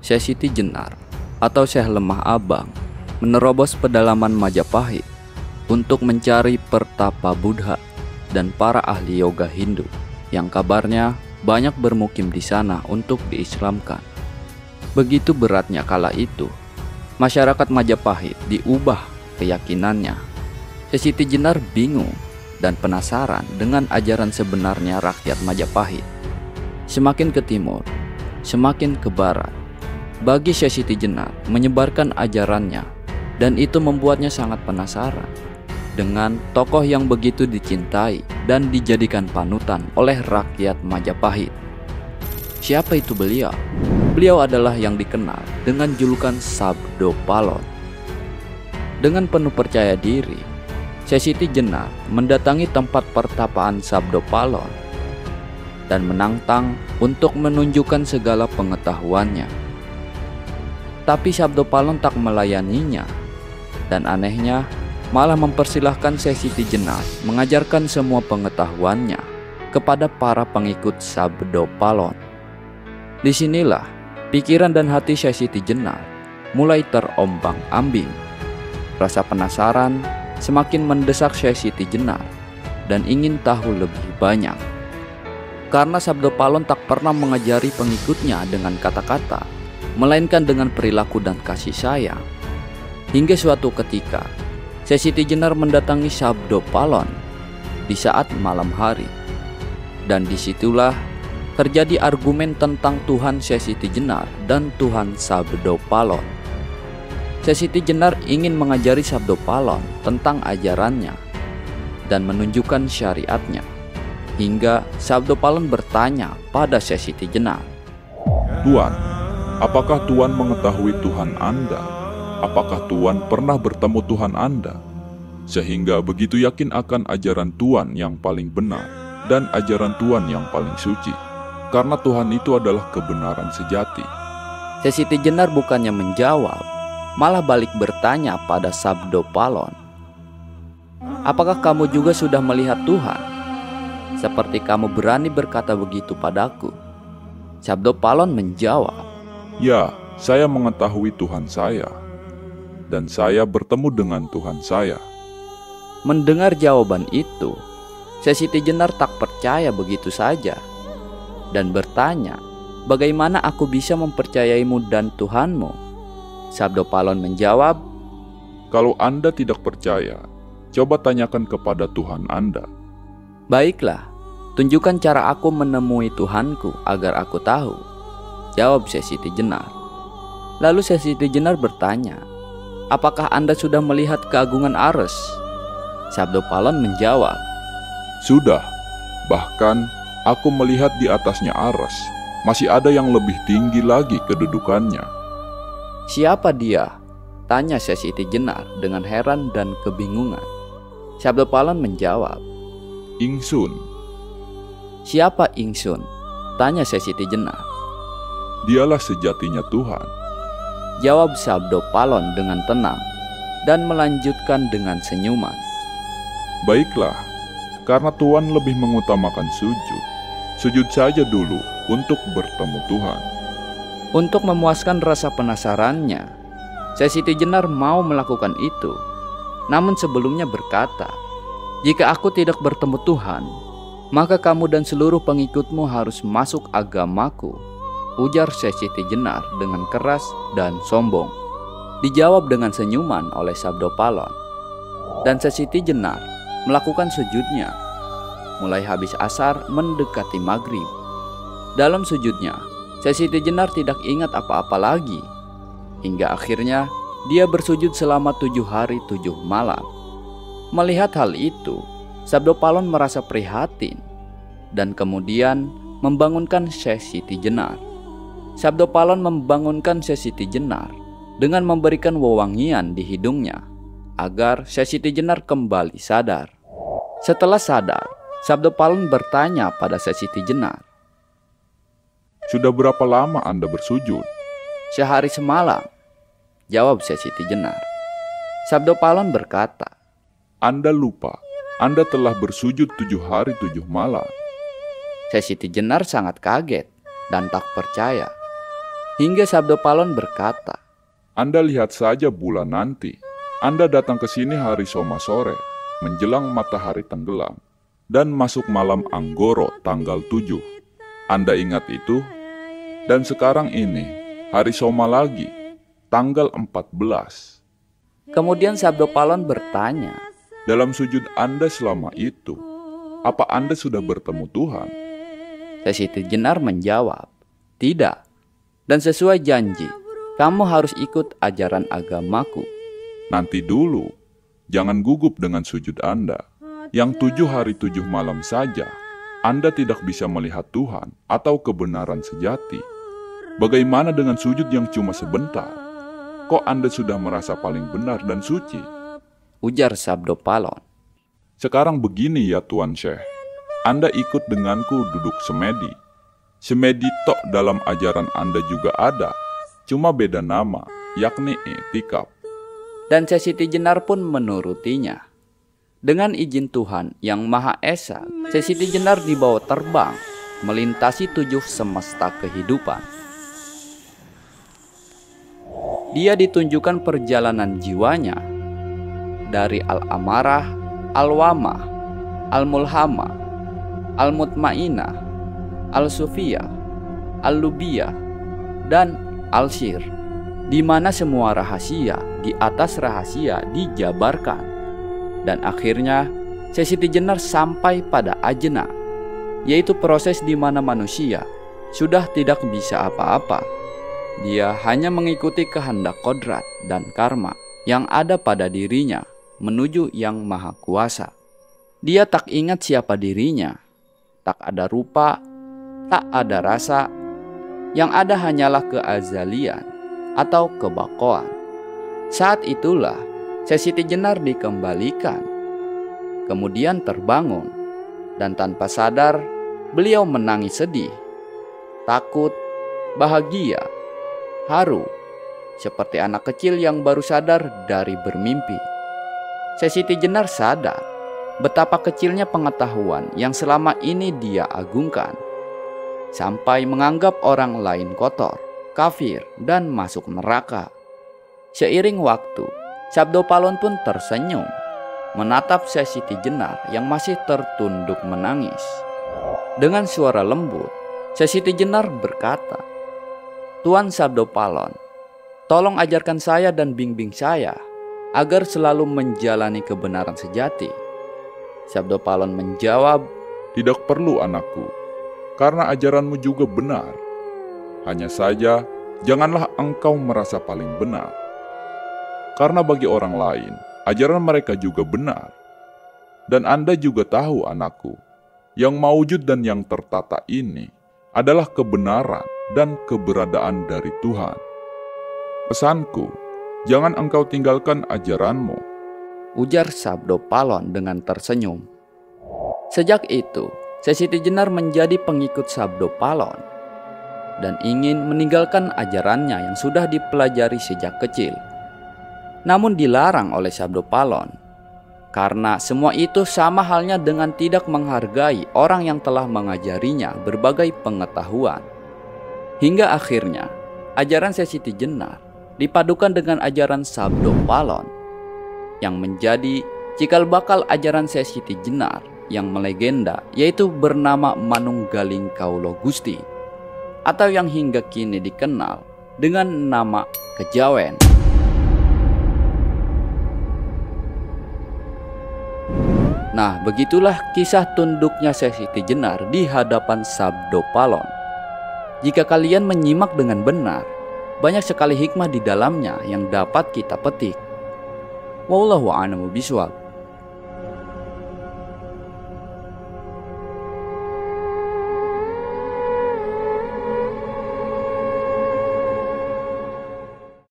Syekh Siti Jenar atau Syekh Lemah Abang menerobos pedalaman Majapahit untuk mencari pertapa Buddha dan para ahli yoga Hindu yang kabarnya banyak bermukim di sana untuk diislamkan. Begitu beratnya kala itu, masyarakat Majapahit diubah keyakinannya. Syekh Siti Jenar bingung dan penasaran dengan ajaran sebenarnya rakyat Majapahit. Semakin ke timur, semakin ke barat, bagi Syekh Siti Jenar menyebarkan ajarannya, dan itu membuatnya sangat penasaran dengan tokoh yang begitu dicintai dan dijadikan panutan oleh rakyat Majapahit. Siapa itu beliau? Beliau adalah yang dikenal dengan julukan Sabdo Palon. Dengan penuh percaya diri, Syekh Siti Jenar mendatangi tempat pertapaan Sabdo Palon dan menantang untuk menunjukkan segala pengetahuannya. Tapi Sabdo Palon tak melayaninya, dan anehnya malah mempersilahkan Syekh Siti Jenar mengajarkan semua pengetahuannya kepada para pengikut Sabdo Palon. Disinilah pikiran dan hati Syekh Siti Jenar mulai terombang-ambing. Rasa penasaran semakin mendesak Syekh Siti Jenar dan ingin tahu lebih banyak. Karena Sabdo Palon tak pernah mengajari pengikutnya dengan kata-kata, melainkan dengan perilaku dan kasih sayang. Hingga suatu ketika, Syekh Siti Jenar mendatangi Sabdo Palon di saat malam hari. Dan disitulah terjadi argumen tentang Tuhan Syekh Siti Jenar dan Tuhan Sabdo Palon. Syekh Siti Jenar ingin mengajari Sabdo Palon tentang ajarannya dan menunjukkan syariatnya. Hingga Sabdo Palon bertanya pada Syekh Siti Jenar, "Tuan, apakah Tuan mengetahui Tuhan Anda? Apakah Tuan pernah bertemu Tuhan Anda? Sehingga begitu yakin akan ajaran Tuan yang paling benar dan ajaran Tuan yang paling suci, karena Tuhan itu adalah kebenaran sejati." Syekh Siti Jenar bukannya menjawab, malah balik bertanya pada Sabdo Palon, "Apakah kamu juga sudah melihat Tuhan? Seperti kamu berani berkata begitu padaku?" Sabdo Palon menjawab, "Ya, saya mengetahui Tuhan saya, dan saya bertemu dengan Tuhan saya." Mendengar jawaban itu, Syekh Siti Jenar tak percaya begitu saja dan bertanya, "Bagaimana aku bisa mempercayaimu dan Tuhanmu?" Sabdo Palon menjawab, "Kalau Anda tidak percaya, coba tanyakan kepada Tuhan Anda." "Baiklah, tunjukkan cara aku menemui Tuhanku agar aku tahu," jawab Syekh Siti Jenar. Lalu Syekh Siti Jenar bertanya, "Apakah Anda sudah melihat keagungan Ares?" Sabdo Palon menjawab, "Sudah, bahkan aku melihat di atasnya Ares, masih ada yang lebih tinggi lagi kedudukannya." "Siapa dia?" tanya Syekh Siti Jenar dengan heran dan kebingungan. Sabdo Palon menjawab, "Ingsun." "Siapa Ingsun?" tanya Syekh Siti Jenar. "Dialah sejatinya Tuhan," jawab Sabdo Palon dengan tenang dan melanjutkan dengan senyuman, "Baiklah, karena Tuhan lebih mengutamakan sujud, sujud saja dulu untuk bertemu Tuhan." Untuk memuaskan rasa penasarannya, Syekh Siti Jenar mau melakukan itu. Namun sebelumnya berkata, "Jika aku tidak bertemu Tuhan, maka kamu dan seluruh pengikutmu harus masuk agamaku," ujar Syekh Siti Jenar dengan keras dan sombong. Dijawab dengan senyuman oleh Sabdo Palon. Dan Syekh Siti Jenar melakukan sujudnya. Mulai habis asar mendekati maghrib. Dalam sujudnya, Syekh Siti Jenar tidak ingat apa-apa lagi. Hingga akhirnya dia bersujud selama 7 hari 7 malam. Melihat hal itu, Sabdo Palon merasa prihatin dan kemudian membangunkan Syekh Siti Jenar. Sabdo Palon membangunkan Syekh Siti Jenar dengan memberikan wewangian di hidungnya agar Syekh Siti Jenar kembali sadar. Setelah sadar, Sabdo Palon bertanya pada Syekh Siti Jenar, "Sudah berapa lama Anda bersujud?" "Sehari semalam," jawab Syekh Siti Jenar. Sabdo Palon berkata, "Anda lupa, Anda telah bersujud 7 hari 7 malam." Syekh Siti Jenar sangat kaget dan tak percaya. Hingga Sabdo Palon berkata, Anda lihat saja bulan nanti. Anda datang ke sini hari Soma sore, menjelang matahari tenggelam, dan masuk malam Anggoro tanggal 7. Anda ingat itu? Dan sekarang ini, hari Soma lagi, tanggal 14. Kemudian Sabdo Palon bertanya, Dalam sujud Anda selama itu, apa Anda sudah bertemu Tuhan? Sesiti Jenar menjawab, tidak. Dan sesuai janji, kamu harus ikut ajaran agamaku. Nanti dulu, jangan gugup dengan sujud Anda. Yang 7 hari 7 malam saja, Anda tidak bisa melihat Tuhan atau kebenaran sejati. Bagaimana dengan sujud yang cuma sebentar? Kok Anda sudah merasa paling benar dan suci? Ujar Sabdo Palon. Sekarang begini ya Tuan Syekh, Anda ikut denganku duduk semedi. Semedi tok dalam ajaran Anda juga ada, cuma beda nama, yakni i'tikaf. Dan Sesiti Jenar pun menurutinya. Dengan izin Tuhan yang Maha Esa, Sesiti Jenar dibawa terbang, melintasi 7 semesta kehidupan. Dia ditunjukkan perjalanan jiwanya dari Al-Amarah, Al-Wamah, Al-Mulhamah, Al-Mutmainah, Al-Sufiyah, Al-Lubiyah, dan Al-Syir, di mana semua rahasia di atas rahasia dijabarkan. Dan akhirnya Sesiti Jenar sampai pada ajna, yaitu proses di mana manusia sudah tidak bisa apa-apa. Dia hanya mengikuti kehendak kodrat dan karma yang ada pada dirinya menuju Yang Maha Kuasa. Dia tak ingat siapa dirinya, tak ada rupa, tak ada rasa, yang ada hanyalah keazalian atau kebakoan. Saat itulah Sesiti Jenar dikembalikan, kemudian terbangun, dan tanpa sadar beliau menangis sedih, takut, bahagia, haru, seperti anak kecil yang baru sadar dari bermimpi. Sesiti Jenar sadar betapa kecilnya pengetahuan yang selama ini dia agungkan, sampai menganggap orang lain kotor, kafir, dan masuk neraka. Seiring waktu, Sabdo Palon pun tersenyum, menatap Sesiti Jenar yang masih tertunduk menangis. Dengan suara lembut, Sesiti Jenar berkata, Tuan Sabdo Palon, tolong ajarkan saya dan bimbing saya agar selalu menjalani kebenaran sejati. Sabdo Palon menjawab, Tidak perlu anakku, karena ajaranmu juga benar. Hanya saja, janganlah engkau merasa paling benar. Karena bagi orang lain, ajaran mereka juga benar. Dan Anda juga tahu anakku, yang maujud dan yang tertata ini adalah kebenaran dan keberadaan dari Tuhan. Pesanku, jangan engkau tinggalkan ajaranmu. ujar Sabdo Palon dengan tersenyum. Sejak itu, Sesiti Jenar menjadi pengikut Sabdo Palon dan ingin meninggalkan ajarannya yang sudah dipelajari sejak kecil. Namun dilarang oleh Sabdo Palon, karena semua itu sama halnya dengan tidak menghargai orang yang telah mengajarinya berbagai pengetahuan. Hingga akhirnya, ajaran Sesiti Jenar dipadukan dengan ajaran Sabdo Palon, yang menjadi cikal bakal ajaran Sesiti Jenar yang melegenda, yaitu bernama Manunggaling Kaulo Gusti, atau yang hingga kini dikenal dengan nama Kejawen. Nah, begitulah kisah tunduknya Sesiti Jenar di hadapan Sabdo Palon. Jika kalian menyimak dengan benar, banyak sekali hikmah di dalamnya yang dapat kita petik. Wallahu a'lamu bishawab.